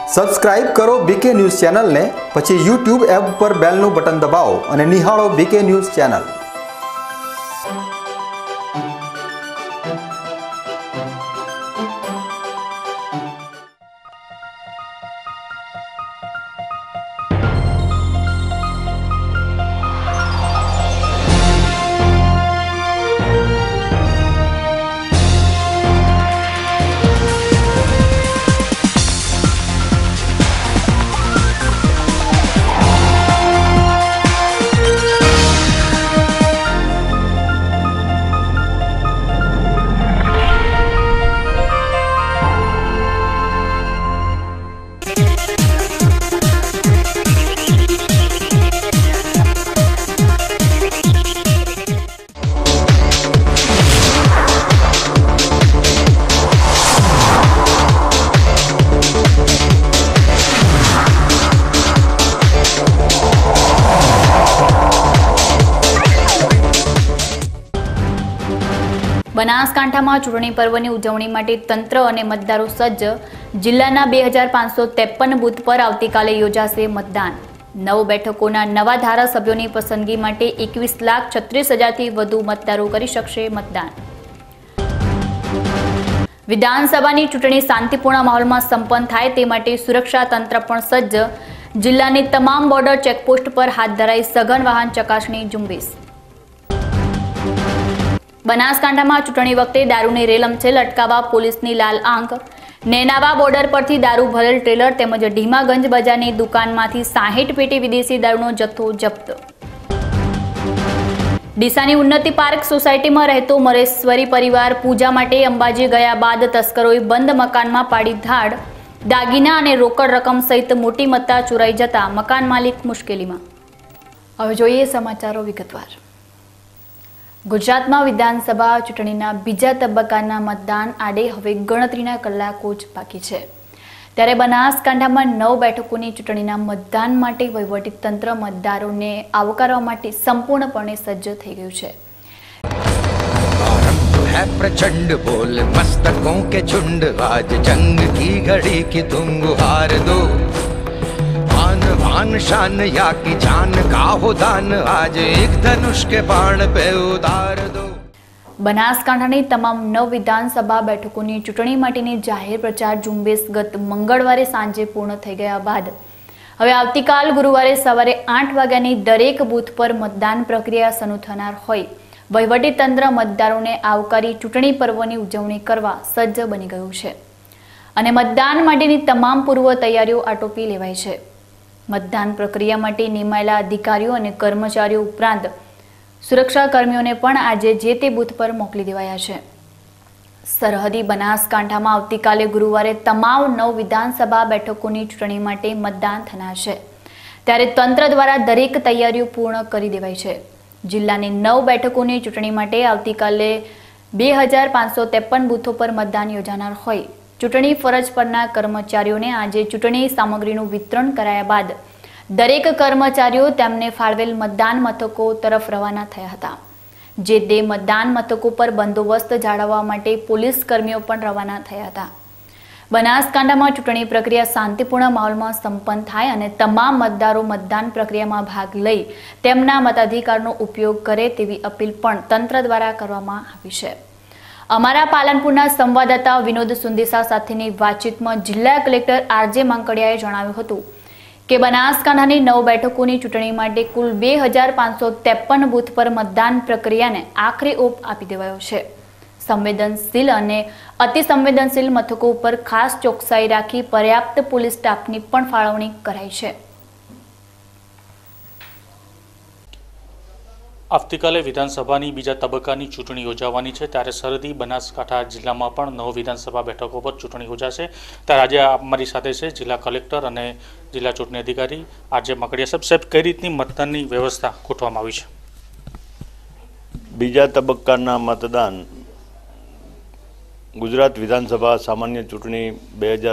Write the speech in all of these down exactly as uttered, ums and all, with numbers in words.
Subscribe કરો બીકે news ચેનલને, પછી યુટ્યુબ એપ પર બેલનું બટન દબાવો અને નિહાળો બીકે ન્યૂઝ ચેનલ। બનાસકાંઠામાં ચૂંટણી પર્વની ઉજવણી માટે તંત્ર અને મતદારો સજ્જ। જિલ્લાના બે હજાર પાંચસો ત્રેપન બૂથ પર આવતીકાલે યોજાશે મતદાન। નવ બેઠકોના નવા ધારાસભ્યોની પસંદગી માટે એકવીસ લાખ છત્રીસ હજારથી વધુ મતદારો કરી શકશે મતદાન। વિધાનસભાની ચૂંટણી શાંતિપૂર્ણ માહોલમાં સંપન્ન થાય તે માટે સુરક્ષા તંત્ર પણ સજ્જ। જિલ્લાની તમામ બોર્ડર ચેકપોસ્ટ પર હાથ ધરાઈ સઘન વાહન ચકાસણી ઝુંબેશ। બનાસકાંઠામાં ચૂંટણી વખતે દારૂની રેલમછેલ અટકાવવા પોલીસની લાલ આંખ। નેનાવા બોર્ડર પરથી દારૂ ભરેલ ટ્રેલર તેમજ ઢીમાગંજ બજારની દુકાનમાંથી સાહીઠ પેટી વિદેશી દારૂનો જથ્થો જપ્ત। ડીસાની ઉન્નતિ પાર્ક સોસાયટીમાં રહેતો મરેશ્વરી પરિવાર પૂજા માટે અંબાજી ગયા બાદ તસ્કરોએ બંધ મકાનમાં પાડી ધાડ। દાગીના અને રોકડ રકમ સહિત મોટી મત્તા ચોરાઈ જતા મકાન માલિક મુશ્કેલીમાં। હવે જોઈએ સમાચારો વિગતવાર। ગુજરાતમાં વિધાનસભા ચૂંટણીના બીજા તબક્કાના મતદાન આડે હવે ગણતરીના કલાકો જ બાકી છે, ત્યારે બનાસકાંઠામાં નવ બેઠકોની ચૂંટણીના મતદાન માટે વહીવટીતંત્ર મતદારોને આવકારવા માટે સંપૂર્ણપણે સજ્જ થઈ ગયું છે। है प्रचंड बोल मस्तकों के झुंड, आज जंग की घड़ी की तुम गुहार दो। आन भान शान या की जान का हो दान, आज एक धनुष के बाण पे उतार दो। બનાસકાંઠાની તમામ નવ વિધાનસભા બેઠકોની ચૂંટણી માટેની જાહેર પ્રચાર ઝુંબેશ ગત મંગળવારે સાંજે પૂર્ણ થઈ ગયા બાદ હવે આવતીકાલ ગુરુવારે સવારે આઠ વાગ્યાની દરેક બૂથ પર મતદાન પ્રક્રિયા શરૂ થનાર હોય વહીવટીતંત્ર મતદારોને આવકારી ચૂંટણી પર્વની ઉજવણી કરવા સજ્જ બની ગયું છે અને મતદાન માટેની તમામ પૂર્વ તૈયારીઓ આટોપી લેવાઈ છે। મતદાન પ્રક્રિયા માટે નિમાયેલા અધિકારીઓ અને કર્મચારીઓ ઉપરાંત સુરક્ષા કર્મીઓને પણ આજે જે તે બૂથ પર મોકલી દેવાયા છે। સરહદી બનાસકાંઠામાં આવતીકાલે ગુરુવારે તમામ નવ વિધાનસભા બેઠકોની ચૂંટણી માટે મતદાન થનાર છે, ત્યારે તંત્ર દ્વારા દરેક તૈયારીઓ પૂર્ણ કરી દેવાઈ છે। જિલ્લાની નવ બેઠકોની ચૂંટણી માટે આવતીકાલે બે હજાર પાંચસો ત્રેપન બૂથો પર મતદાન યોજાનાર હોય ચૂંટણી ફરજ પરના કર્મચારીઓને આજે ચૂંટણી સામગ્રીનું વિતરણ કરાયા બાદ દરેક કર્મચારીઓ તેમને ફાળવેલ મતદાન મથકો તરફ રવાના થયા હતા। જે તે મતદાન મથકો પર બંદોબસ્ત જાળવવા માટે પોલીસ કર્મીઓ પણ રવાના થયા હતા। બનાસકાંઠામાં ચૂંટણી પ્રક્રિયા શાંતિપૂર્ણ માહોલમાં સંપન્ન થાય અને તમામ મતદારો મતદાન પ્રક્રિયામાં ભાગ લઈ તેમના મતાધિકારનો ઉપયોગ કરે તેવી અપીલ પણ તંત્ર દ્વારા કરવામાં આવી છે। અમારા પાલનપુરના સંવાદદાતા વિનોદ સુંદેસા સાથેની વાતચીતમાં જિલ્લા કલેક્ટર આરજે માંકડિયાએ જણાવ્યું હતું કે બનાસકાંઠાની નવ બેઠકોની ચૂંટણી માટે કુલ બે હજાર પાંચસો ત્રેપન બૂથ પર મતદાન પ્રક્રિયાને આખરી ઓપ આપી દેવાયો છે। સંવેદનશીલ અને અતિ સંવેદનશીલ મથકો ઉપર ખાસ ચોકસાઈ રાખી પર્યાપ્ત પોલીસ સ્ટાફની પણ ફાળવણી કરાઈ છે। આવતીકાલે વિધાનસભાની બીજા તબક્કાની ચૂંટણી યોજાવાની છે, ત્યારે સરહદી બનાસકાંઠા જિલ્લામાં પણ નવ વિધાનસભા બેઠકો પર ચૂંટણી યોજાશે। ત્યારે આજે અમારી સાથે છે જિલ્લા કલેક્ટર અને જિલ્લા ચૂંટણી અધિકારી આરજે માંકડિયા સાહેબ। સાહેબ, કઈ રીતની મતદાનની વ્યવસ્થા ગોઠવવામાં આવી છે? બીજા તબક્કાના મતદાન ગુજરાત વિધાનસભા સામાન્ય ચૂંટણી બે હજાર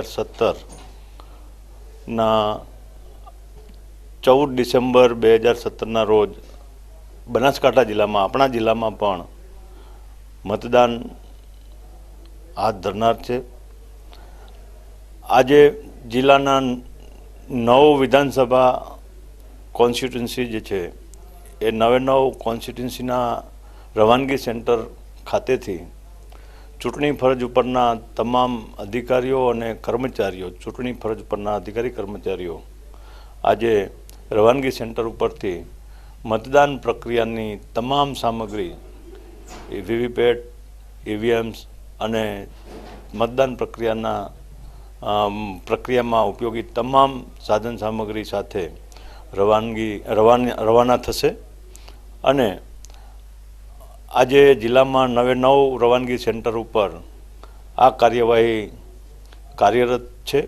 સત્તરના ચૌદ ડિસેમ્બર બે હજાર સત્તરના રોજ બનાસકાંઠા જિલ્લામાં આપણા જિલ્લામાં પણ મતદાન હાથ ધરનાર છે। આજે જિલ્લાના નવ વિધાનસભા કોન્સ્ટિટ્યુન્સી જે છે એ નવે નવ કોન્સ્ટિટ્યુન્સીના રવાનગી સેન્ટર ખાતેથી ચૂંટણી ફરજ ઉપરના તમામ અધિકારીઓ અને કર્મચારીઓ ચૂંટણી ફરજ ઉપરના અધિકારી કર્મચારીઓ આજે રવાનગી સેન્ટર ઉપરથી મતદાન પ્રક્રિયાની તમામ સામગ્રી વીવીપેટ ઈવીએમ્સ અને મતદાન પ્રક્રિયાના પ્રક્રિયામાં ઉપયોગી તમામ સાધન સામગ્રી સાથે રવાનગી રવાના રવાના થશે અને આજે જિલ્લામાં નવે નવ રવાનગી સેન્ટર ઉપર આ કાર્યવાહી કાર્યરત છે.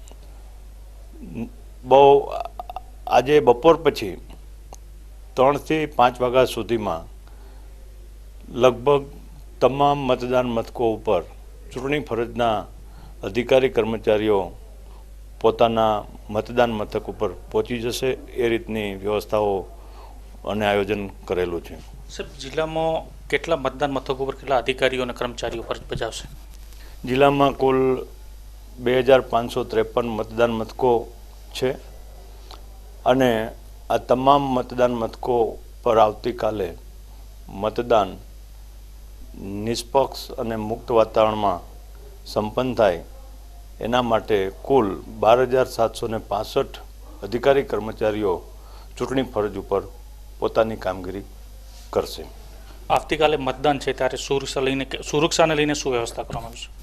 બહુ આજે બપોર પછી ત્રણથી પાંચ વાગ્યા સુધીમાં લગભગ તમામ મતદાન મથકો ઉપર ચૂંટણી ફરજના અધિકારી કર્મચારીઓ પોતાના મતદાન મથક ઉપર પહોંચી જશે એ રીતની વ્યવસ્થાઓ અને આયોજન કરેલું છે. સાહેબ, જિલ્લામાં કેટલા મતદાન મથકો પર કેટલા અધિકારીઓ અને કર્મચારીઓ ફરજ બજાવશે? જિલ્લામાં કુલ બે હજાર પાંચસો ત્રેપન મતદાન મથકો છે અને આ તમામ મતદાન મથકો પર આવતીકાલે મતદાન નિષ્પક્ષ અને મુક્ત વાતાવરણમાં સંપન્ન થાય એના માટે કુલ બાર હજાર સાતસો ને પાસઠ અધિકારી કર્મચારીઓ ચૂંટણી ફરજ ઉપર પોતાની કામગીરી કરશે. આવતીકાલે મતદાન છે ત્યારે સુરક્ષા લઈને સુરક્ષાને લઈને શું વ્યવસ્થા કરવામાં આવશે?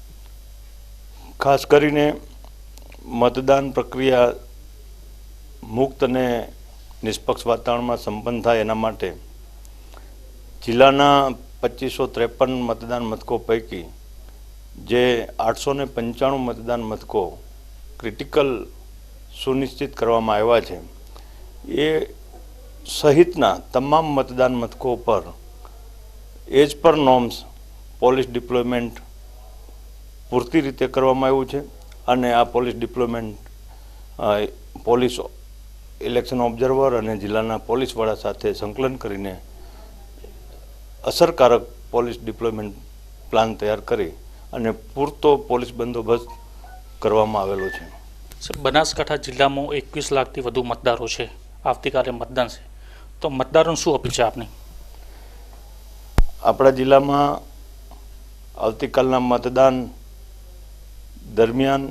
ખાસ કરીને મતદાન પ્રક્રિયા મુક્ત અને નિષ્પક્ષ વાતાવરણમાં સંપન્ન થાય એના માટે જિલ્લાના પચીસો ત્રેપન મતદાન મથકો પૈકી જે આઠસો ને પંચાણું મતદાન મથકો ક્રિટિકલ સુનિશ્ચિત કરવામાં આવ્યા છે એ સહિતના તમામ મતદાન મથકો પર એજ પર નોર્મ્સ પોલીસ ડિપ્લોયમેન્ટ પૂરતી રીતે કરવામાં આવ્યું છે અને આ police deployment police election observer અને જિલ્લાના પોલીસવાળા સાથે સંકલન કરીને અસરકારક પોલીસ ડિપ્લોયમેન્ટ પ્લાન તૈયાર કરી અને પૂરતો પોલીસ બંદોબસ્ત કરવામાં આવેલો છે. બનાસકાંઠા જિલ્લામાં એકવીસ લાખથી વધુ મતદારો છે. આવતીકાલે મતદાન છે તો મતદારોને શું અપીલ છે આપની? આપણા જિલ્લામાં આવતીકાલના મતદાન દરમિયાન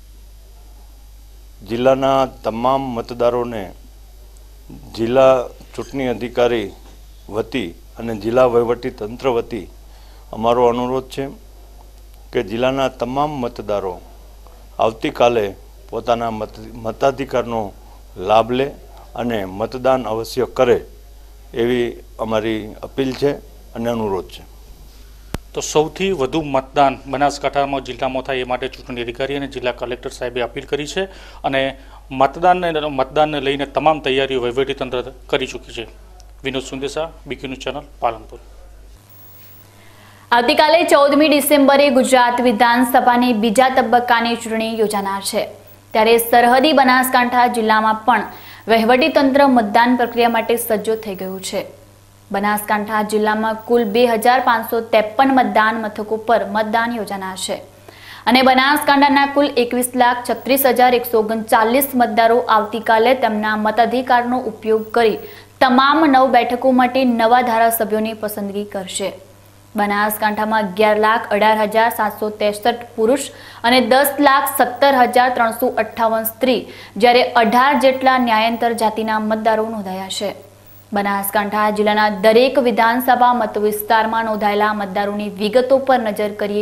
જિલ્લાના તમામ મતદારોને જિલ્લા ચૂંટણી અધિકારી વતી અને જિલ્લા વહીવટી તંત્ર વતી અમારો અનુરોધ છે કે જિલ્લાના તમામ મતદારો આવતીકાલે પોતાના મત મતાધિકારનો લાભ લે અને મતદાન અવશ્ય કરે એવી અમારી અપીલ છે અને અનુરોધ છે. તો સૌથી વધુ મતદાન બનાસકાંઠામાં જિલ્લામાં થાય એ માટે ચૂંટણી અધિકારી અને જિલ્લા કલેક્ટર સાહેબે અપીલ કરી છે અને મતદાનને મતદાનને લઈને તમામ તૈયારીઓ વહીવટીતંત્ર કરી ચૂકી છે. Vinod Sundesa, BK news channel, Palanpur. આવતીકાલે ચૌદમી ડિસેમ્બરે ગુજરાત વિધાનસભાની બીજા તબક્કાની ચૂંટણી યોજાનાર છે ત્યારે સરહદી બનાસકાંઠા જિલ્લામાં પણ વહીવટીતંત્ર મતદાન પ્રક્રિયા માટે સજ્જો થઈ ગયું છે. બનાસકાંઠા જિલ્લામાં કુલ બે હજાર પાંચસો ત્રેપન મતદાન મથકો પર મતદાન યોજાનાર છે અને બનાસકાંઠાના કુલ એકવીસ લાખ છત્રીસ હજાર એકસો ઓગણચાલીસ મતદારો આવતીકાલે તેમના મતાધિકારનો ઉપયોગ કરી તમામ નવ બેઠકો માટે નવા ધારાસભ્યોની પસંદગી કરશે. બનાસકાંઠામાં અગિયાર લાખ અઢાર હજાર સાતસો ત્રેસઠ પુરુષ અને દસ લાખ સત્તર હજાર ત્રણસો અઠ્ઠાવન સ્ત્રી જ્યારે અઢાર જેટલા ન્યાયાંતર જાતિના મતદારો નોંધાયા છે. બનાસકાંઠા જિલ્લાના દરેક વિધાનસભા મત વિસ્તારમાં નોંધાયેલા મતદારોની વિગતો પર નજર કરીએ.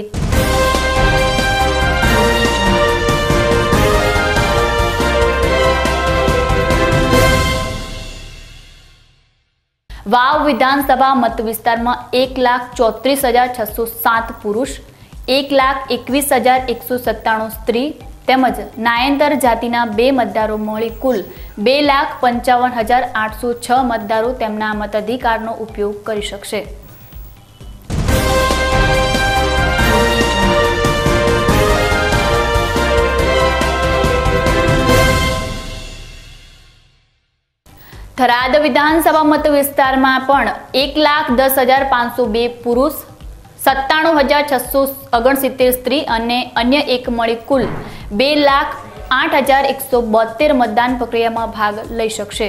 વાવ વિધાનસભા મત વિસ્તારમાં એક લાખ ચોત્રીસ હજાર છસો સાત પુરુષ, એક લાખ એકવીસ હજાર એકસો સત્તાણું સ્ત્રી તેમજ નાયંતર જાતિના બે મતદારો મળી કુલ બે લાખ પંચાવન હજાર આઠસો છ મતદારો તેમના મતાધિકારનો ઉપયોગ કરી શકશે. થરાદ વિધાનસભા મત વિસ્તારમાં પણ એક લાખ દસ હજાર પાંચસો બે પુરુષ, સત્તાણું હજાર છસો ઓગણસિત્તેર સ્ત્રી અને અન્ય એક મળી કુલ બે લાખ આઠ હજાર એકસો બોતેર મતદાન પ્રક્રિયામાં ભાગ લઈ શકશે.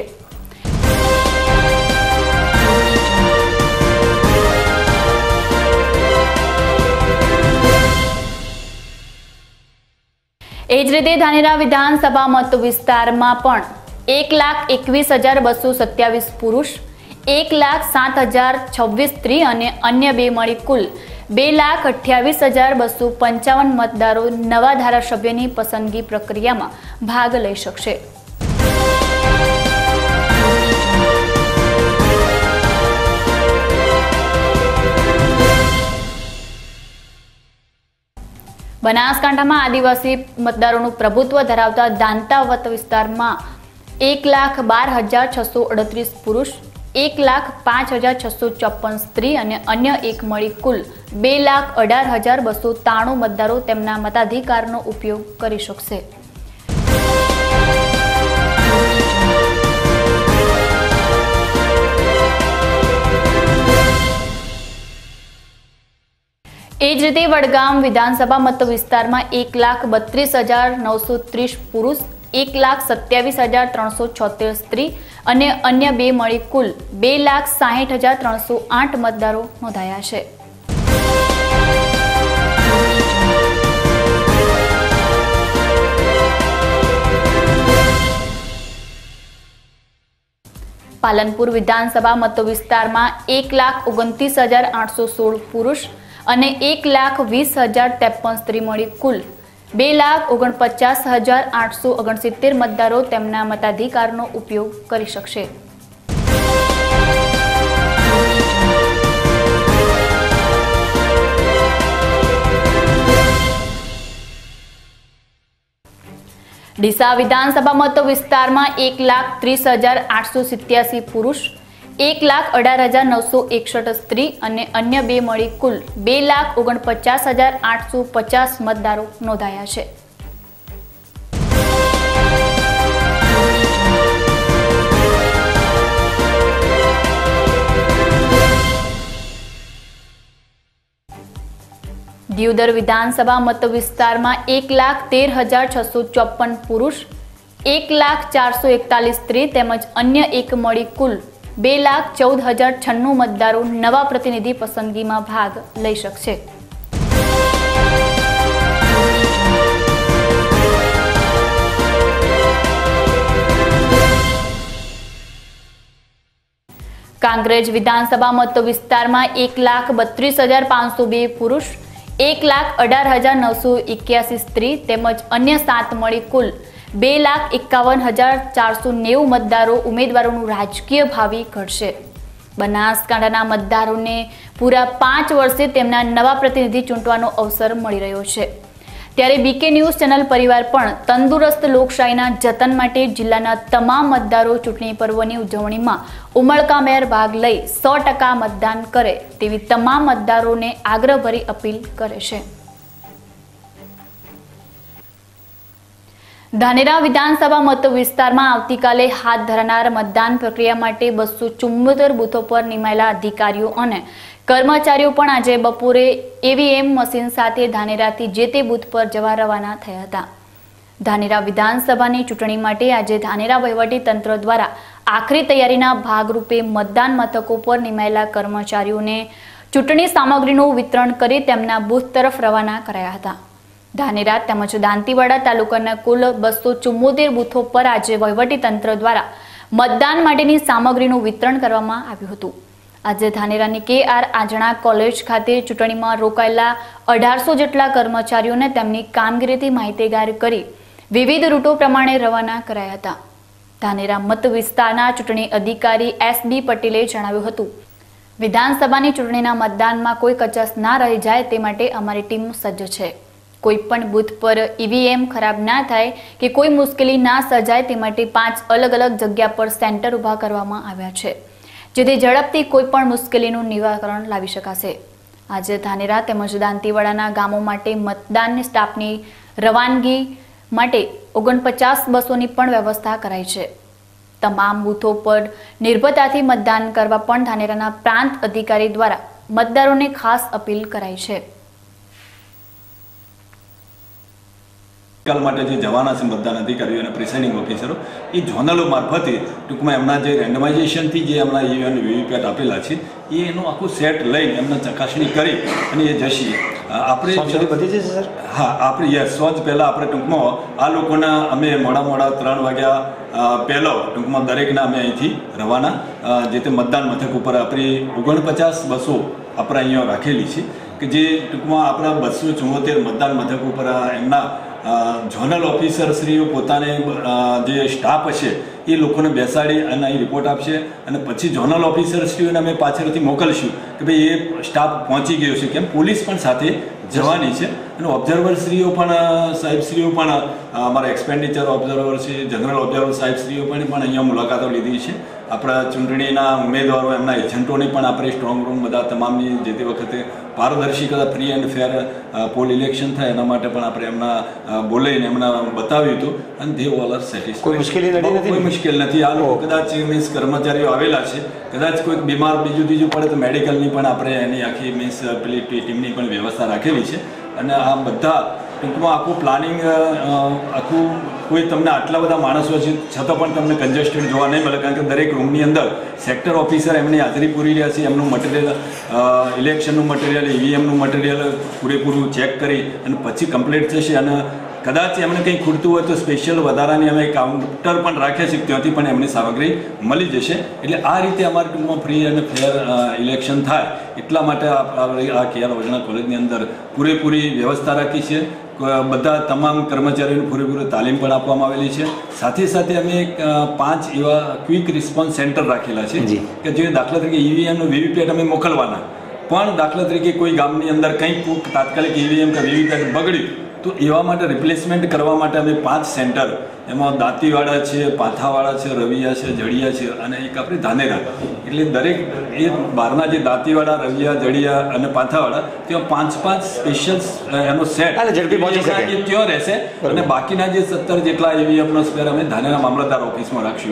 એ જ રીતે ધાનેરા વિધાનસભા મત વિસ્તારમાં પણ એક લાખ એકવીસ હજાર બસો સત્યાવીસ પુરુષ, એક લાખ સાત હજાર છવ્વીસ સ્ત્રી અને અન્ય બે મળી કુલ બે લાખ અઠ્યાવીસ હજાર બસો પંચાવન મતદારો નવા ધારાસભ્યની પસંદગી પ્રક્રિયામાં ભાગ લઈ શકશે. બનાસકાંઠામાં આદિવાસી મતદારોનું પ્રભુત્વ ધરાવતા દાંતા મત વિસ્તારમાં એક લાખ બાર હજાર છસો અડત્રીસ પુરુષ, એક લાખ પાંચ હજાર છસો ચોપન સ્ત્રી અને અન્ય એક મળી કુલ બે લાખ અઢાર હજાર બસો ત્રાણું મતદારો તેમના મતાધિકારનો ઉપયોગ કરી શકશે. એ જ રીતે વડગામ વિધાનસભા મત વિસ્તારમાં એક લાખ બત્રીસ હજાર નવસો ત્રીસ પુરુષ, એક લાખ સત્યાવીસ હજાર ત્રણસો છોતેર સ્ત્રી અને અન્ય બે મળી કુલ બે લાખ સાહીઠ હજાર ત્રણસો આઠ મતદારો નોંધાયા છે. પાલનપુર વિધાનસભા મત વિસ્તારમાં એક લાખ ઓગણત્રીસ હજાર આઠસો સોળ પુરુષ અને એક લાખ વીસ હજાર ત્રેપન સ્ત્રી મળી કુલ બે લાખ ઓગણપચાસ હજાર આઠસો ઓગણસિત્તેર મતદારો તેમના મતાધિકારનો ઉપયોગ કરી શકશે. ડીસા વિધાનસભા મત વિસ્તારમાં એક લાખ ત્રીસ હજાર આઠસો સિત્યાસી પુરુષ, એક લાખ અઢાર હજાર નવસો એકસઠ સ્ત્રી અને અન્ય બે મળી કુલ બે લાખ ઓગણપચાસ હજાર આઠસો પચાસ મતદારો નોંધાયા છે. દિયોદર વિધાનસભા મત વિસ્તારમાં એક લાખ તેર હજાર છસો ચોપન પુરુષ, એક લાખ ચારસો એકતાલીસ સ્ત્રી તેમજ અન્ય એક મળી કુલ બે લાખ ચૌદ હજાર છન્નું મતદારો નવા પ્રતિનિધિ પસંદગીમાં ભાગ લઈ શકશે. કાંકરેજ વિધાનસભા મત વિસ્તારમાં એક લાખ બત્રીસ હજાર પાંચસો બે પુરુષ, એક લાખ અઢાર હજાર નવસો એક્યાસી સ્ત્રી તેમજ અન્ય સાત મળી કુલ બે લાખ એકાવન હજાર ચારસો નેવું મતદારો ઉમેદવારોનું રાજકીય ભાવિ ઘડશે. બનાસકાંઠાના મતદારોને પૂરા પાંચ વર્ષે તેમના નવા પ્રતિનિધિ ચૂંટવાનો અવસર મળી રહ્યો છે. ત્યારે બીકે ન્યૂઝ ચેનલ પરિવાર પણ તંદુરસ્ત લોકશાહીના જતન માટે જિલ્લાના તમામ મતદારો ચૂંટણી પર્વની ઉજવણીમાં ઉમળકાભેર ભાગ લઈ સો ટકા મતદાન કરે તેવી તમામ મતદારોને આગ્રહભરી અપીલ કરે છે. ધાનેરા વિધાનસભા મત વિસ્તારમાં આવતીકાલે હાથ ધરાનાર મતદાન પ્રક્રિયા માટે બસો ચુમ્મોતેર બૂથો પર નિમાયેલા અધિકારીઓ અને કર્મચારીઓ પણ આજે બપોરે ઈવીએમ મશીન સાથે ધાનેરાથી જે તે બૂથ પર જવા રવાના થયા હતા. ધાનેરા વિધાનસભાની ચૂંટણી માટે આજે ધાનેરા વહીવટી તંત્ર દ્વારા આખરી તૈયારીના ભાગરૂપે મતદાન મથકો પર નિમાયેલા કર્મચારીઓને ચૂંટણી સામગ્રીનું વિતરણ કરી તેમના બૂથ તરફ રવાના કરાયા હતા. ધાનેરા તેમજ દાંતીવાડા તાલુકાના કુલ બસો ચુમ્મોતેર બૂથો પર આજે વહીવટી તંત્ર દ્વારા મતદાન માટેની સામગ્રીનું વિતરણ કરવામાં આવ્યું હતું. આજે ધાનેરાની કે આર આંજણા કોલેજ ખાતે ચૂંટણીમાં રોકાયેલા અઢારસો જેટલા કર્મચારીઓને તેમની કામગીરીથી માહિતીગાર કરી વિવિધ રૂટો પ્રમાણે રવાના કરાયા હતા. ધાનેરા મત વિસ્તારના ચૂંટણી અધિકારી એસ બી પટેલે જણાવ્યું હતું, વિધાનસભાની ચૂંટણીના મતદાનમાં કોઈ કચાશ ના રહી જાય તે માટે અમારી ટીમ સજ્જ છે. કોઈ પણ બૂથ પર ઈવીએમ ખરાબ ના થાય કે કોઈ મુશ્કેલી ના સર્જાય તે માટે પાંચ અલગ અલગ જગ્યા પર સેન્ટર ઊભા કરવામાં આવ્યા છે, જેથી ઝડપથી કોઈ પણ મુશ્કેલીનું નિવારણ લાવી શકાશે. આજે ધાનેરા તેમજ દાંતીવાડાના ગામો માટે મતદાન સ્ટાફની રવાનગી માટે ઓગણપચાસ બસોની પણ વ્યવસ્થા કરાઈ છે. તમામ બૂથો પર નિર્ભયતાથી મતદાન કરવા પણ ધાનેરાના પ્રાંત અધિકારી દ્વારા મતદારોને ખાસ અપીલ કરાઈ છે. કાલ માટે જે જવાના છે મતદાન અધિકારીઓ અને પ્રિસાઇડિંગ ઓફિસરો એ ઝોનલો મારફતે ટૂંકમાં એમના જે રેન્ડમાઇઝેશનથી જે એમના ઈવીએમ વીવીપેટ આપેલા છે એ એનું આખું સેટ લઈને એમને ચકાસણી કરી અને એ જશે. આપણે બધી જશે સર? હા, આપણે યસ સોજ પહેલાં આપણે ટૂંકમાં આ લોકોના અમે મોડા મોડા ત્રણ વાગ્યા પહેલો ટૂંકમાં દરેકના અમે અહીંથી રવાના જે તે મતદાન મથક ઉપર આપણી ઓગણપચાસ બસો આપણે અહીંયા રાખેલી છે કે જે ટૂંકમાં આપણા બસો ચુમ્મોતેર મતદાન મથક ઉપર એમના ઝોનલ ઓફિસરશ્રીઓ પોતાને જે સ્ટાફ હશે એ લોકોને બેસાડી અને અહીં રિપોર્ટ આપશે અને પછી ઝોનલ ઓફિસરશ્રીઓને અમે પાછળથી મોકલશું કે ભાઈ એ સ્ટાફ પહોંચી ગયો છે, કેમ પોલીસ પણ સાથે જવાની છે અને ઓબ્ઝર્વરશ્રીઓ પણ સાહેબશ્રીઓ પણ અમારા એક્સપેન્ડિચર ઓબ્ઝર્વર છે, જનરલ ઓબ્ઝર્વર સાહેબશ્રીઓ પણ પણ અહીંયા મુલાકાતો લીધી છે. આપણા ચૂંટણીના ઉમેદવારો એમના એજન્ટોની પણ આપણે સ્ટ્રોંગ રૂમ બધા તમામની જે તે વખતે પારદર્શિતા free and fair poll election થાય એના માટે પણ આપણે એમના બોલાવીને એમના બતાવ્યું હતું અને દે ઓલ આર સેટિસ્ફાઈડ. કોઈ મુશ્કેલી નથી? કોઈ મુશ્કેલ નથી. આ લોકો કદાચ મીન્સ કર્મચારીઓ આવેલા છે, કદાચ કોઈક બીમાર બીજું બીજું પડે તો મેડિકલની પણ આપણે એની આખી મીન્સ પેલી ટીમની પણ વ્યવસ્થા રાખેલી છે અને આ બધા ટૂંકમાં આખું પ્લાનિંગ આખું કોઈ તમને આટલા બધા માણસો છે છતાં પણ તમને કન્જેસ્ટેડ જોવા નહીં મળે, કારણ કે દરેક રૂમની અંદર સેક્ટર ઓફિસર એમની હાજરી પૂરી રહ્યા છે, એમનું મટીરિયલ ઇલેક્શનનું મટીરિયલ ઈવીએમનું મટીરિયલ પૂરેપૂરું ચેક કરી અને પછી કમ્પ્લીટ થશે અને કદાચ એમને કંઈ ખૂટતું હોય તો સ્પેશિયલ વધારાની અમે કાઉન્ટર પણ રાખ્યા છે, ત્યાંથી પણ એમની સામગ્રી મળી જશે. એટલે આ રીતે અમારા ટૂંકમાં ફ્રી અને ફેર ઇલેક્શન થાય એટલા માટે આ કેઆર વજણા કોલેજની અંદર પૂરેપૂરી વ્યવસ્થા રાખી છે. બધા તમામ કર્મચારીઓને પૂરેપૂરી તાલીમ પણ આપવામાં આવેલી છે. સાથે સાથે અમે પાંચ એવા ક્વિક રિસ્પોન્સ સેન્ટર રાખેલા છે કે જે દાખલા તરીકે ઈવીએમનું વીવીપેટ અમે મોકલવાના, પણ દાખલા તરીકે કોઈ ગામની અંદર કંઈક તાત્કાલિક ઈવીએમ કે વીવીપેટ બગડ્યું તો એવા માટે રિપ્લેસમેન્ટ કરવા માટે અમે પાંચ સેન્ટર, એમાં દાંતીવાડા છે, પાથાવાડા છે, રવિયા છે, જડિયા છે અને એક આપણે ધાનેરા, એટલે દરેક એ બહારના જે દાંતીવાડા, રવિયા, જડિયા અને પાથાવાડા ત્યાં પાંચ પાંચ સ્પેશિયલ એનો સેટ ત્યાં રહેશે અને બાકીના જે સત્તર જેટલા ઈવીએમનો સ્પેર અમે ધાનેરા મામલતદાર ઓફિસમાં રાખશું.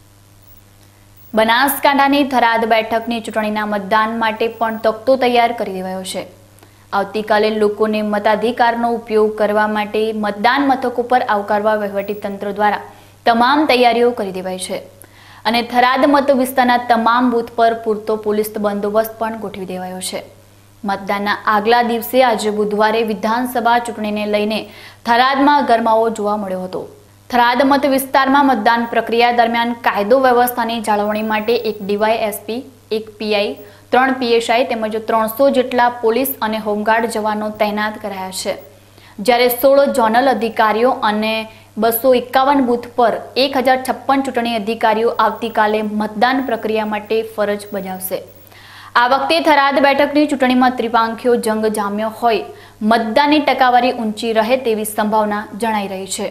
બનાસકાંઠાની થરાદ બેઠકની ચૂંટણીના મતદાન માટે પણ તખ્તો તૈયાર કરી દેવાયો છે. આવતીકાલે લોકોને મતાધિકારનો ઉપયોગ કરવા માટે મતદાન મથકો પર આવકારવા વહીવટીતંત્ર દ્વારા તમામ તૈયારીઓ કરી દેવાઈ છે અને થરાદ મત વિસ્તારના તમામ બૂથ પર પૂરતો પોલીસ બંદોબસ્ત પણ ગોઠવી દેવાયો છે. મતદાનના આગલા દિવસે આજે બુધવારે વિધાનસભા ચૂંટણીને લઈને થરાદમાં ગરમાવો જોવા મળ્યો હતો. થરાદ મત વિસ્તારમાં મતદાન પ્રક્રિયા દરમિયાન કાયદો વ્યવસ્થાની જાળવણી માટે એક ડીવાયએસપી, એક પીઆઈ, ત્રણ પીએસઆઈ તેમજ ત્રણસો જેટલા પોલીસ અને હોમગાર્ડ જવાનો તૈનાત કરાયા છે, જ્યારે સોળ ઝોનલ અધિકારીઓ અને બસો એકાવન બૂથ પર એક હજાર છપ્પન ચૂંટણી અધિકારીઓ આવતીકાલે મતદાન પ્રક્રિયા માટે ફરજ બજાવશે. આ વખતે થરાદ બેઠકની ચૂંટણીમાં ત્રિપાંખીયો જંગ જામ્યો હોય મતદાનની ટકાવારી ઊંચી રહે તેવી સંભાવના જણાઈ રહી છે.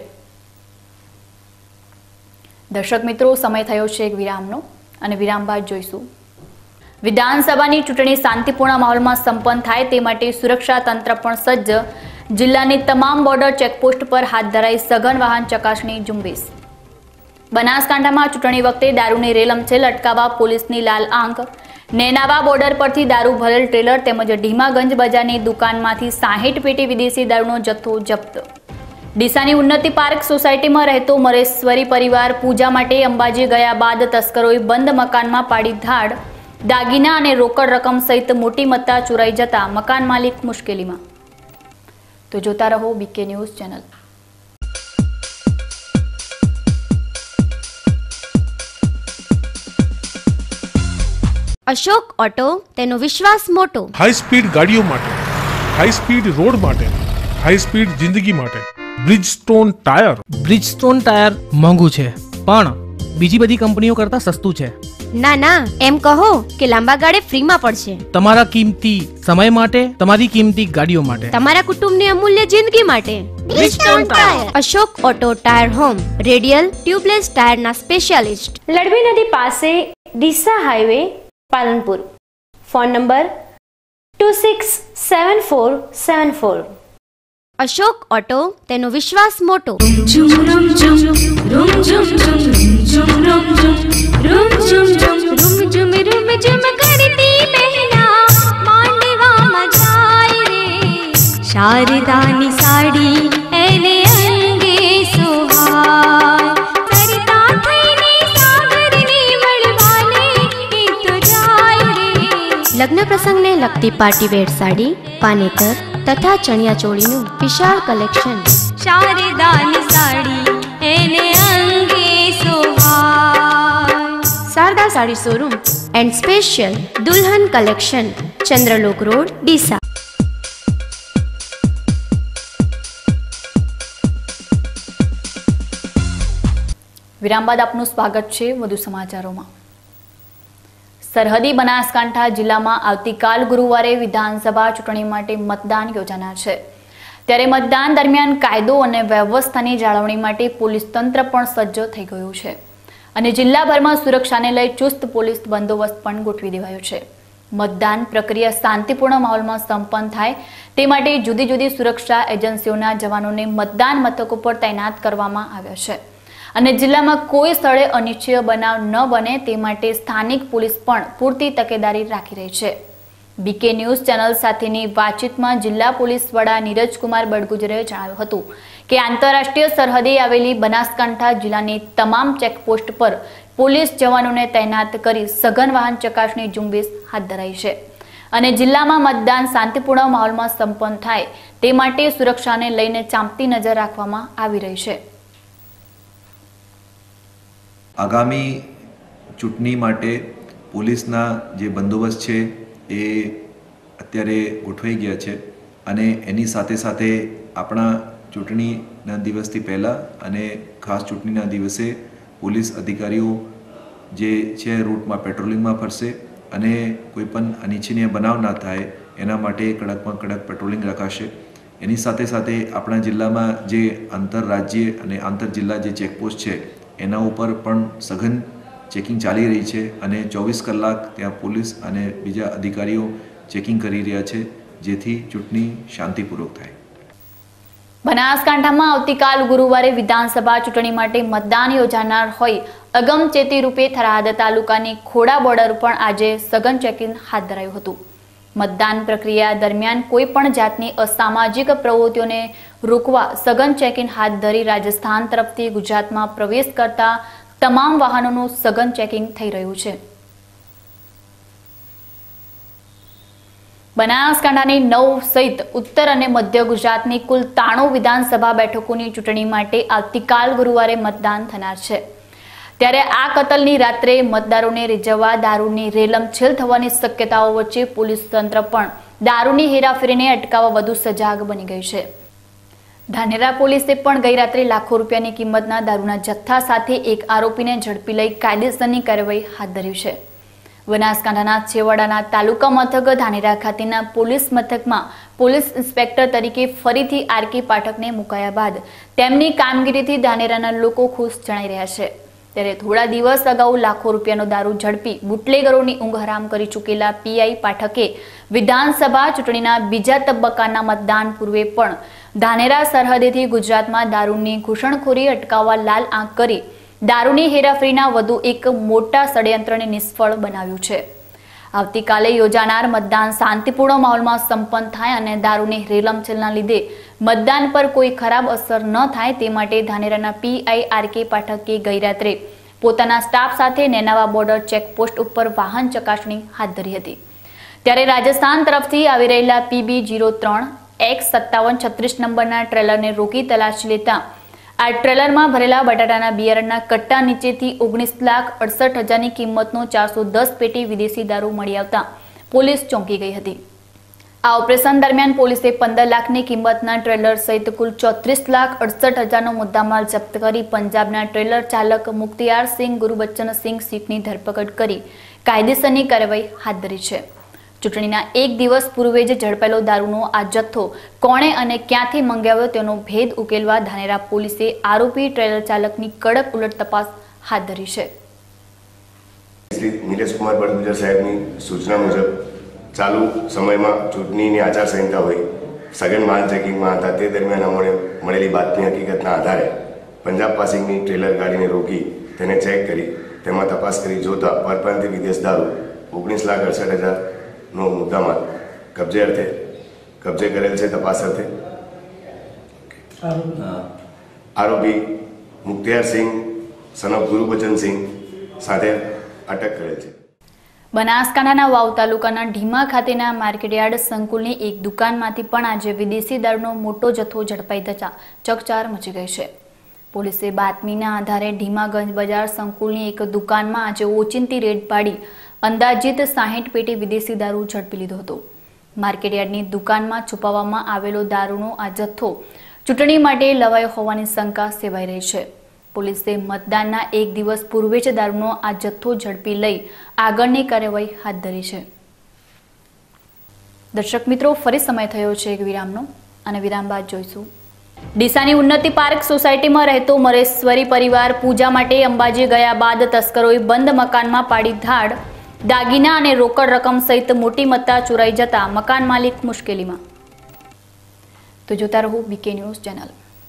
દર્શક મિત્રો, સમય થયો છે એક વિરામનો અને વિરામ બાદ જોઈશું. વિધાનસભાની ચૂંટણી શાંતિપૂર્ણ માહોલમાં સંપન્ન થાય તે માટે સુરક્ષા તંત્ર પણ સજ્જ. જિલ્લાની તમામ બોર્ડર ચેકપોસ્ટ પર હાથ ધરાઈ સઘન વાહન ચકાસણી ઝુંબેશ. બનાસકાંઠામાં ચૂંટણી વખતે દારૂની રેલમછેલ અટકાવવા પોલીસની લાલ આંખ. નેનાવા બોર્ડર પરથી દારૂ ભરેલ ટ્રેલર તેમજ ઢીમાગંજ બજારની દુકાનમાંથી સાહીઠ પેટી વિદેશી દારૂનો જથ્થો જપ્ત. ડીસાની ઉન્નતિ પાર્ક સોસાયટીમાં રહેતો મરેશ્વરી પરિવાર પૂજા માટે અંબાજી ગયા બાદ તસ્કરોએ બંધ મકાનમાં પાડી ધાડ. દાગીના અને રોકડ રકમ સહિત મોટી મત્તા ચોરાઈ જતા મકાન માલિક મુશ્કેલીમાં. તો જોતા રહો BK news channel. Ashok auto, તેનો વિશ્વાસ મોટો. હાઈ સ્પીડ ગાડીઓ માટે, હાઈ સ્પીડ રોડ માટે, હાઈ સ્પીડ જિંદગી માટે બ્રિજસ્ટોન ટાયર. બ્રિજસ્ટોન ટાયર મોંઘું છે પણ બીજી બધી કંપનીઓ કરતા સસ્તું છે. ના ના, એમ કહો કે લાંબા ગાળે ફ્રીમાં પડશે. તમારા કિંમતી સમય માટે, તમારી કિંમતી ગાડીઓ માટે, તમારા કુટુંબની અમૂલ્ય જિંદગી માટે Bridgestone tyre. Ashok auto tyre home, radial tubeless ટાયરના સ્પેશિયાલિસ્ટ. લડવી નદી પાસે, Deesa highway, Palanpur. Phone number two six seven four seven four. Ashok auto, તેનો વિશ્વાસ મોટો. શારદાની સાડી એને લગ્ન પ્રસંગને લગતી પાર્ટીવેર સાડી, પાનેતર તથા ચણિયા ચોળીનું વિશાળ કલેક્શન. શારદાની સાડી એને અંગે સોહાય. Sharda sari showroom and special દુલ્હન કલેક્શન, ચંદ્રલોક રોડ, ડીસા. વિરામ બાદ આપનું સ્વાગત છે વધુ સમાચારોમાં. સરહદી બનાસકાંઠા જિલ્લામાં આવતીકાલ ગુરુવારે વિધાનસભા ચૂંટણી માટે મતદાન યોજાનાર છે. ત્યારે મતદાન દરમિયાન કાયદો અને વ્યવસ્થાની જાળવણી માટે પોલીસ તંત્ર પણ સજ્જ થઈ ગયું છે અને જિલ્લાભરમાં સુરક્ષાને લઈ ચુસ્ત પોલીસ બંદોબસ્ત પણ ગોઠવી દેવાયો છે. મતદાન પ્રક્રિયા શાંતિપૂર્ણ માહોલમાં સંપન્ન થાય તે માટે જુદી જુદી સુરક્ષા એજન્સીઓના જવાનોને મતદાન મથકો પર તૈનાત કરવામાં આવ્યા છે અને જિલ્લામાં કોઈ સ્થળે અનિચ્છનીય બનાવ ન બને તે માટે સ્થાનિક પોલીસ પણ પૂરતી તકેદારી રાખી રહી છે. બીકે ન્યૂઝ ચેનલ સાથેની વાતચીતમાં જિલ્લા પોલીસ વડા નીરજકુમાર બડગુજરે જણાવ્યું હતું કે આંતરરાષ્ટ્રીય સરહદે આવેલી બનાસકાંઠા જિલ્લાની તમામ ચેકપોસ્ટ પર પોલીસ જવાનોને તૈનાત કરી સઘન વાહન ચકાસણી ઝુંબેશ હાથ ધરાઈ છે અને જિલ્લામાં મતદાન શાંતિપૂર્ણ માહોલમાં સંપન્ન થાય તે માટે સુરક્ષાને લઈને ચાંપતી નજર રાખવામાં આવી રહી છે. આગામી ચૂંટણી માટે પોલીસના જે બંદોબસ્ત છે એ અત્યારે ગોઠવાઈ ગયા છે અને એની સાથે સાથે આપણા ચૂંટણીના દિવસથી પહેલાં અને ખાસ ચૂંટણીના દિવસે પોલીસ અધિકારીઓ જે છે રૂટમાં પેટ્રોલિંગમાં ફરશે અને કોઈ પણ અનિચ્છનીય બનાવ ના થાય એના માટે કડકમાં કડક પેટ્રોલિંગ રખાશે. એની સાથે સાથે આપણા જિલ્લામાં જે આંતરરાજ્ય અને આંતરજિલ્લા જે ચેકપોસ્ટ છે એના ઉપર પણ સઘન ચેકિંગ ચાલી રહી છે અને ચોવીસ કલાક ત્યાં પોલીસ અને બીજા અધિકારીઓ ચેકિંગ કરી રહ્યા છે જેથી ચૂંટણી શાંતિપૂર્વક થાય. બનાસકાંઠામાં આવતીકાલ ગુરુવારે વિધાનસભા ચૂંટણી માટે મતદાન યોજાનાર હોય અગમચેતી રૂપે થરાદ તાલુકાની ખોડા બોર્ડર પર આજે સઘન ચેકિંગ હાથ ધરાયું હતું. મતદાન પ્રક્રિયા દરમિયાન કોઈ પણ જાતની અસામાજિક પ્રવૃત્તિઓને રોકવા સઘન ચેકિંગ હાથ ધરી રાજસ્થાન તરફથી ગુજરાતમાં પ્રવેશ કરતા તમામ વાહનોનું સઘન ચેકિંગ થઈ રહ્યું છે. બનાસકાંઠાની નવ સહિત ઉત્તર અને મધ્ય ગુજરાતની કુલ ત્રાણું વિધાનસભા બેઠકોની ચૂંટણી માટે આવતીકાલ ગુરુવારે મતદાન થનાર છે. ત્યારે આ કતલની રાત્રે મતદારોને રીઝવવા દારૂની રેલમછેલ થવાની શક્યતાઓ વચ્ચે પોલીસ તંત્ર પણ દારૂની હેરાફેરીને અટકાવવા વધુ સજાગ બની ગઈ છે. ધાનેરા પોલીસે પણ ગઈ રાત્રે લાખો રૂપિયાની કિંમતના દારૂના જથ્થા સાથે એક આરોપીને ઝડપી લઈ કાયદેસરની કાર્યવાહી હાથ ધરી છે. બનાસકાંઠાના છેવાડાના તાલુકા મથક ધાનેરા ખાતેના પોલીસ મથકમાં પોલીસ ઇન્સ્પેક્ટર તરીકે ફરીથી આર કે પાઠકને મુકાયા બાદ તેમની કામગીરીથી ધાનેરાના લોકો ખુશ જણાઈ રહ્યા છે. ત્યારે થોડા દિવસ અગાઉ લાખો રૂપિયાનો દારૂ ઝડપી બુટલેગરોની ઊંઘ હરામ કરી ચૂકેલા પીઆઈ પાઠકે વિધાનસભા ચૂંટણીના બીજા તબક્કાના મતદાન પૂર્વે પણ ધાનેરા સરહદેથી ગુજરાતમાં દારૂની ઘૂસણખોરી અટકાવવા લાલ આંખ કરી દારૂની હેરાફેરીના વધુ એક મોટા ષડયંત્રને નિષ્ફળ બનાવ્યું છે. આવતીકાલે યોજાનાર મતદાન શાંતિપૂર્ણ માહોલમાં સંપન્ન થાય અને દારૂની રેલમછેલના લીધે મતદાન પર કોઈ ખરાબ અસર ન થાય તે માટે ધાનેરાના પીઆઈ આર કે પાઠકે ગઈ રાત્રે પોતાના સ્ટાફ સાથે નેનાવા બોર્ડર ચેકપોસ્ટ ઉપર વાહન ચકાસણી હાથ ધરી હતી. ત્યારે રાજસ્થાન તરફથી આવી રહેલા પીબી ઝીરો ત્રણ એક્સ સત્તાવન છત્રીસ નંબરના ટ્રેલરને રોકી તલાશી લેતા આ ટ્રેલરમાં ભરેલા બટાટાના બિયારણના કટ્ટા નીચેથી ઓગણીસ લાખ અડસઠ હજારની કિંમતનો ચારસો દસ પેટી વિદેશી દારૂ મળી આવતા પોલીસ ચોંકી ગઈ હતી. આ ઓપરેશન દરમિયાન પોલીસે પંદર લાખની કિંમતના ટ્રેલર સહિત કુલ ચોત્રીસ લાખ અડસઠ હજારનો મુદ્દામાલ જપ્ત કરી પંજાબના ટ્રેલર ચાલક મુખ્તિયાર સિંહ ગુરુબચ્ચન સિંહ સીટની ધરપકડ કરી કાયદેસરની કાર્યવાહી હાથ ધરી છે. ચૂંટણીના એક દિવસ પૂર્વે જ ઝડપાયેલો દારૂનો આ જથ્થો કોણે અને ક્યાંથી મંગાવ્યો તેનો ભેદ ઉકેલવા ધાનેરા પોલીસે આરોપી ટ્રેલર ચાલકની કડક ઉલટ તપાસ હાથ ધરી છે. શ્રી નીરજકુમાર બડગુજર સાહેબની સૂચના મુજબ ચાલુ સમયમાં ચૂંટણીની આચારસંહિતા હોય સઘન વાહન ચેકિંગમાં હતા તે દરમિયાન અમને મળેલી બાતમી હકીકતના આધારે પંજાબ પાસિંગની ટ્રેલર ગાડીને રોકી તેને ચેક કરી તેમાં તપાસ કરી જોતા પરપ્રાંતીય વિદેશ દારૂ ઓગણીસ લાખ અડસઠ હજાર નો મુદ્દામાલ કબજે અર્થે કબજે કરેલ છે. તપાસ અર્થે આરોપી મુખ્તિયાર સિંહ સન ઓફ ગુરુબચન સિંહ સાથે અટક કરેલ છે. બનાસકાંઠાના વાવ તાલુકાના ઢીમા ખાતેના માર્કેટયાર્ડ સંકુલની એક દુકાનમાંથી પણ આજે વિદેશી દારૂનો મોટો જથ્થો ઝડપાઈ જતા ચકચાર મચી ગઈ છે. પોલીસે બાતમીના આધારે ઢીમાગંજ બજાર સંકુલની એક દુકાનમાં આજે ઓચિંતી રેડ પાડી અંદાજિત સાહીઠ પેટી વિદેશી દારૂ ઝડપી લીધો હતો. માર્કેટયાર્ડની દુકાનમાં છુપાવવામાં આવેલો દારૂનો આ જથ્થો ચૂંટણી માટે લવાયો હોવાની શંકા સેવાઈ રહી છે. પોલીસે મતદાનના એક દિવસ પૂર્વે જ દારૂનો આ જથ્થો ઝડપી લઈ આગળની કાર્યવાહી હાથ ધરી છે. દર્શક મિત્રો, ફરી સમય થયો છે એક વિરામનો અને વિરામ બાદ જોઈશું. ડીસાની ઉન્નતિ પાર્ક સોસાયટીમાં રહેતો મરેશ્વરી પરિવાર પૂજા માટે અંબાજી ગયા બાદ તસ્કરોએ બંધ મકાનમાં પાડી ધાડ. દાગીના અને રોકડ રકમ સહિત મોટી મત્તા ચોરાઈ જતા મકાન માલિક મુશ્કેલીમાં. તો જોતા રહો બીકે ન્યૂઝ ચેનલ.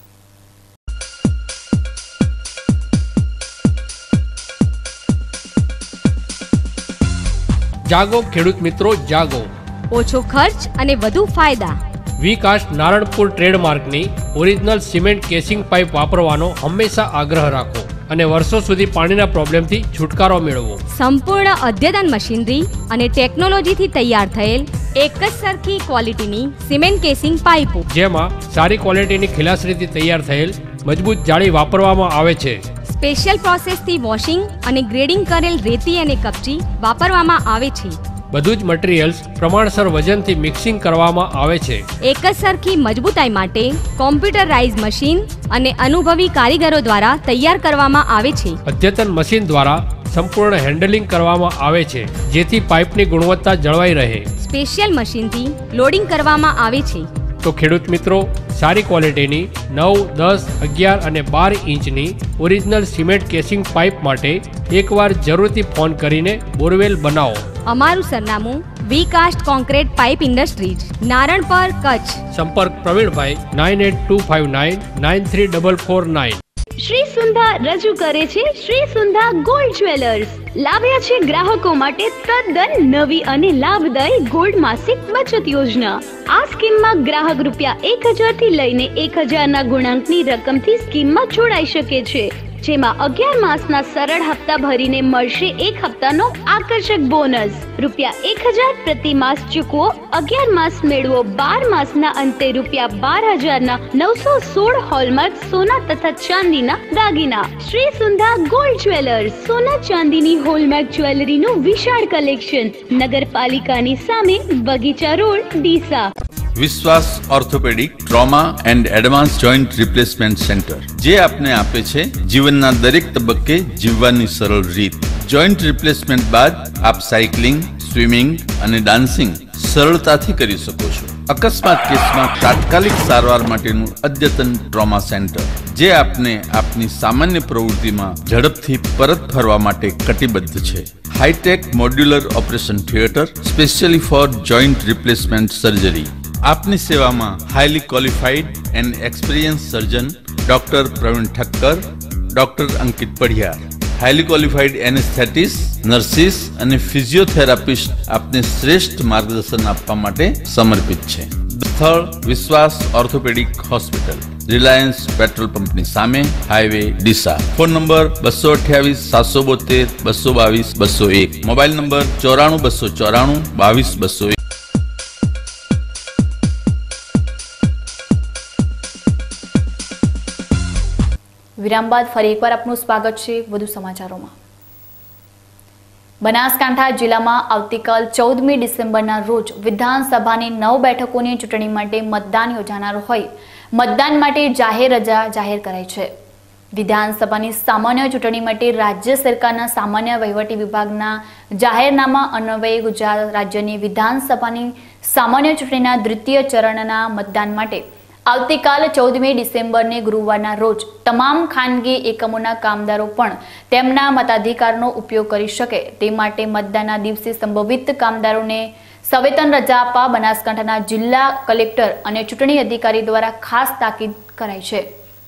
જાગો ખેડૂત મિત્રો જાગો. ઓછો ખર્ચ અને વધુ ફાયદા. વિકાસ નારણપુર ટ્રેડમાર્કની ઓરિજિનલ સિમેન્ટ કેસિંગ પાઇપ વાપરવાનો હંમેશા આગ્રહ રાખો અને વર્ષો સુધી પાણીના પ્રોબ્લેમથી છુટકારો મેળવો. સંપૂર્ણ અદ્યતન મશીનરી અને ટેકનોલોજીથી તૈયાર થયેલ એક જ સરખી ક્વોલિટીની સિમેન્ટ કેસિંગ પાઇપો, જેમાં સારી ક્વોલિટીની ખિલાસરીથી તૈયાર થયેલ મજબૂત જાળી વાપરવામાં આવે છે. સ્પેશિયલ પ્રોસેસથી વોશિંગ અને ગ્રેડિંગ કરેલ રેતી અને કપચી વાપરવામાં આવે છે. બધું જ મટીરીયલ્સ પ્રમાણસર વજનથી મિક્સિંગ કરવામાં આવે છે. એક જ સરખી મજબૂતાઈ માટે કોમ્પ્યુટરાઇઝ મશીન અને અનુભવી કારીગરો દ્વારા તૈયાર કરવામાં આવે છે. અદ્યતન મશીન દ્વારા સંપૂર્ણ હેન્ડલિંગ કરવામાં આવે છે, જેથી પાઇપની ગુણવત્તા જળવાઈ રહે. સ્પેશિયલ મશીનથી લોડિંગ કરવામાં આવે છે. તો ખેડૂત મિત્રો, સારી ક્વોલિટીની નવ, દસ, અગિયાર અને બાર ઇંચની ઓરિજિનલ સિમેન્ટ કેસિંગ પાઇપ માટે એકવાર જરૂરથી ફોન કરીને બોરવેલ બનાવો. અમારું સરનામું Vikast concrete pipe industries, Naranpar, Kutch. સંપર્ક Pravinbhai nine eight two five nine nine three four four nine. Shri Sundha રજૂ કરે છે શ્રી સુંધા ગોલ્ડ જ્વેલર્સ. લાવ્યા છે ગ્રાહકો માટે તદ્દન નવી અને લાભદાયી ગોલ્ડ માસિક બચત યોજના. આ સ્કીમમાં ગ્રાહક રૂપિયા એક હજાર થી લઈને એક હજાર ના ગુણાંકની રકમથી સ્કીમમાં જોડાઈ શકે છે, જેમાં અગિયાર માસના સરળ હપ્તા ભરીને મળશે એક હપ્તાનો આકર્ષક બોનસ. રૂપિયા એક હજાર પ્રતિ માસ ચૂકવો, અગિયાર માસ મેળવો, બાર માસના અંતે રૂપિયા બાર હજારના નવસો સોળ હોલમાર્ક સોના તથા ચાંદીના દાગીના. શ્રી સુંધા ગોલ્ડ જ્વેલર્સ, સોના ચાંદીની હોલમાર્ક જ્વેલરીનું વિશાળ કલેક્શન, નગરપાલિકાની સામે, બગીચા road, Deesa. Vishwas orthopaedic trauma and advance joint replacement centre, જે આપને આપે છે જીવનના દરેક તબક્કે જીવવાની સરળ રીત. જોઈન્ટ રિપ્લેસમેન્ટ બાદ આપ સાયકલિંગ, સ્વિમિંગ અને ડાન્સિંગ સરળતાથી કરી શકો છો. અકસ્માત કેસમાં તાત્કાલિક સારવાર માટેનું અદ્યતન ટ્રોમા સેન્ટર, જે આપને આપની સામાન્ય પ્રવૃત્તિમાં ઝડપથી પરત ફરવા માટે કટિબદ્ધ છે. High tech modular operation theatre specially for joint replacement surgery. આપની સેવામાં highly qualified and experience surgeon doctor Pravin Thakkar, doctor Ankit Padhiyar, highly qualified anaesthetist, nurses અને ફિઝિયોથેરાપિસ્ટ આપને શ્રેષ્ઠ માર્ગદર્શન આપવા માટે સમર્પિત છે. સ્થળ વિશ્વાસ ઓર્થોપેડિક હોસ્પિટલ, રિલાયન્સ પેટ્રોલ પંપની સામે, હાઈવે, ડીસા. ફોન નંબર બસો અઠ્યાવીસ સાતસો બોતેર બસો બાવીસ બસો એક. મોબાઈલ નંબર ચોરાણું બસો ચોરાણું બાવીસ બસો એક. વિરામ બાદ ફરી એકવાર આપનું સ્વાગત છે વધુ સમાચારોમાં. બનાસકાંઠા જિલ્લામાં આવતીકાલ ચૌદમી ડિસેમ્બરના રોજ વિધાનસભાની નવ બેઠકોની ચૂંટણી માટે મતદાન યોજાનાર હોય મતદાન માટે જાહેર રજા જાહેર કરાઈ છે. વિધાનસભાની સામાન્ય ચૂંટણી માટે રાજ્ય સરકારના સામાન્ય વહીવટી વિભાગના જાહેરનામા અન્વયે ગુજરાત રાજ્યની વિધાનસભાની સામાન્ય ચૂંટણીના દ્વિતીય ચરણના મતદાન માટે આવતીકાલ ચૌદમી ડિસેમ્બરને ગુરુવારના રોજ તમામ ખાનગી એકમોના કામદારો પણ તેમના મતાધિકારનો ઉપયોગ કરી શકે તે માટે મતદાનના દિવસે સંભવિત કામદારોને સવેતન રજા આપવા બનાસકાંઠાના જિલ્લા કલેક્ટર અને ચૂંટણી અધિકારી દ્વારા ખાસ તાકીદ કરાઈ છે.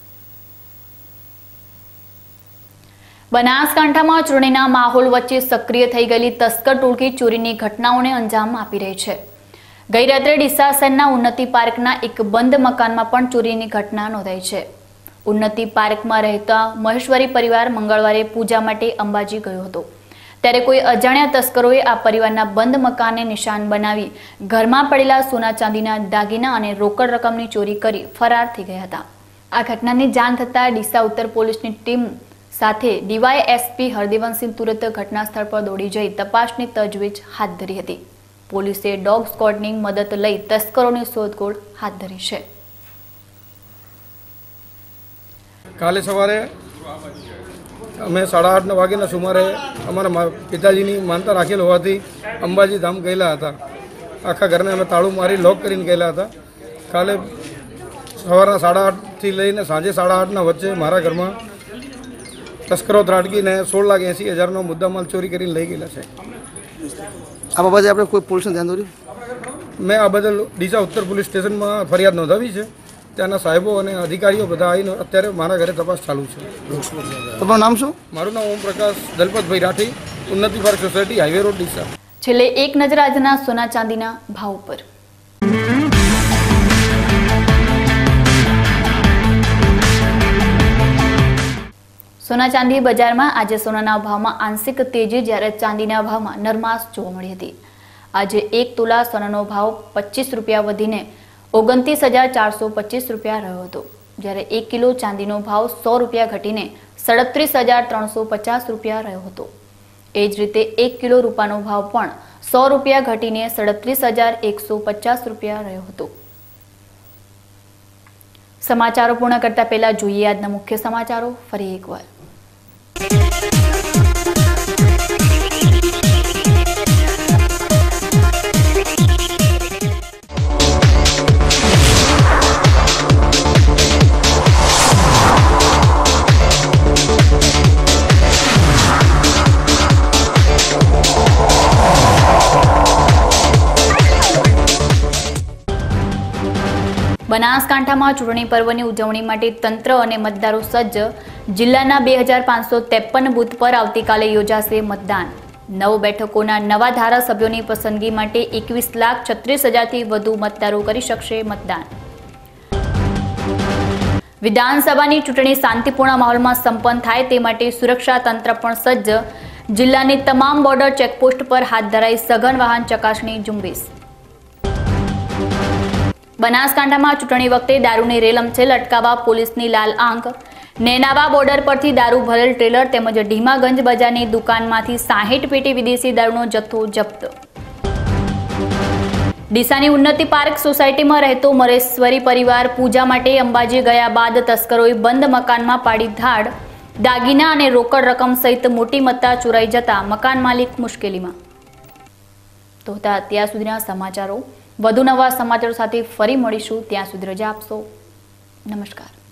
બનાસકાંઠામાં ચૂંટણીના માહોલ વચ્ચે સક્રિય થઈ ગયેલી તસ્કર ટોળકી ચોરીની ઘટનાઓને અંજામ આપી રહી છે. ગઈ રાત્રે ડીસા શહેરના ઉન્નતિ પાર્કના એક બંધ મકાનમાં પણ ચોરીની ઘટના નોંધાઈ છે. ઉન્નતિ પાર્કમાં રહેતા મહેશ્વરી પરિવાર મંગળવારે પૂજા માટે અંબાજી ગયો હતો. ત્યારે કોઈ અજાણ્યા તસ્કરોએ આ પરિવારના બંધ મકાનને નિશાન બનાવી ઘરમાં પડેલા સોના ચાંદીના દાગીના અને રોકડ રકમની ચોરી કરી ફરાર થઈ ગયા હતા. આ ઘટનાની જાણ થતાં ડીસા ઉત્તર પોલીસની ટીમ સાથે ડીવાયએસપી હરદેવનસિંહ તુરત ઘટના સ્થળ પર દોડી જઈ તપાસની તજવીજ હાથ ધરી હતી. પોલીસે ડોગ સ્ક્વોડની મદદ લઈ તસ્કરોની શોધખોળ હાથ ધરી છે. કાલે સવારે અમે સાડા આઠના વાગ્યાના સુમારે અમારા પિતાજીની માનતા રાખેલ હોવાથી અંબાજી ધામ ગયેલા હતા. આખા ઘરને અમે તાળું મારી લોક કરીને ગયેલા હતા. કાલે સવારના સાડા આઠથી લઈને સાંજે સાડા આઠના વચ્ચે મારા ઘરમાં તસ્કરો ત્રાટકીને સોળ લાખ એંસી હજારનો મુદ્દામાલ ચોરી કરીને લઈ ગયેલા છે. આ બાબતે આપણે કોઈ પોલીસને ધ્યાન દોર્યું? મેં આ બદલ ડીસા ઉત્તર પોલીસ સ્ટેશનમાં ફરિયાદ નોંધાવી છે. ત્યાંના સાહેબો અને અધિકારીઓ બધા આવીને અત્યારે મારા ઘરે તપાસ ચાલુ છે. તમારું નામ શું? મારું નામ Om Prakash Dalpatbhai Rathi, Unnati park society, highway road, Deesa. છેલ્લે એક નજર આજના સોના ચાંદીના ભાવ પર. સોના ચાંદી બજારમાં આજે સોનાના ભાવમાં આંશિક તેજી જ્યારે ચાંદીના ભાવમાં નરમાશ જોવા મળી હતી. આજે એક તોલા સોનાનો ભાવ પચીસ રૂપિયા વધીને ઓગણત્રીસ હજાર ચારસો પચીસ રૂપિયા રહ્યો હતો, જ્યારે એક કિલો ચાંદીનો ભાવ સો રૂપિયા ઘટીને સડત્રીસ હજાર ત્રણસો પચાસ રૂપિયા રહ્યો હતો. એ જ રીતે એક કિલો રૂપાનો ભાવ પણ સો રૂપિયા ઘટીને સડત્રીસ હજાર એકસો પચાસ રૂપિયા રહ્યો હતો. સમાચારો પૂર્ણ કરતા પહેલા જોઈએ આજના મુખ્ય સમાચારો ફરી એકવાર. બનાસકાંઠામાં ચૂંટણી પર્વની ઉજવણી માટે તંત્ર અને મતદારો સજ્જ. જિલ્લાના બે હજાર પાંચસો ત્રેપન બૂથ પર આવતીકાલે યોજાશે મતદાન. નવ બેઠકોના નવા ધારાસભ્યોની પસંદગી માટે એકવીસ લાખ છત્રીસ હજારથી વધુ મતદારો કરી શકશે મતદાન. વિધાનસભાની ચૂંટણી શાંતિપૂર્ણ માહોલમાં સંપન્ન થાય તે માટે સુરક્ષા તંત્ર પણ સજ્જ. જિલ્લાની તમામ બોર્ડર ચેકપોસ્ટ પર હાથ ધરાઈ સઘન વાહન ચકાસણી ઝુંબેશ. બનાસકાંઠામાં ચૂંટણી વખતે દારૂની રેલમછેલ અટકાવવા પોલીસની લાલ આંખ. નેનાવા બોર્ડર પરથી દારૂ ભરેલ ટ્રેલર તેમજ ઢીમાગંજ બજારની દુકાનમાંથી સાહીઠ પેટી વિદેશી દારૂનો જથ્થો જપ્ત. ડીસાની ઉન્નતિ પાર્ક સોસાયટીમાં રહેતો મરેશ્વરી પરિવાર પૂજા માટે અંબાજી ગયા બાદ તસ્કરોએ બંધ મકાનમાં પાડી ધાડ. દાગીના અને રોકડ રકમ સહિત મોટી મત્તા ચોરાઈ જતા મકાન માલિક મુશ્કેલીમાં. તો હતા અત્યાર સુધીના સમાચારો. વધુ નવા સમાચારો સાથે ફરી મળીશું. ત્યાં સુધી રજા આપશો. નમસ્કાર.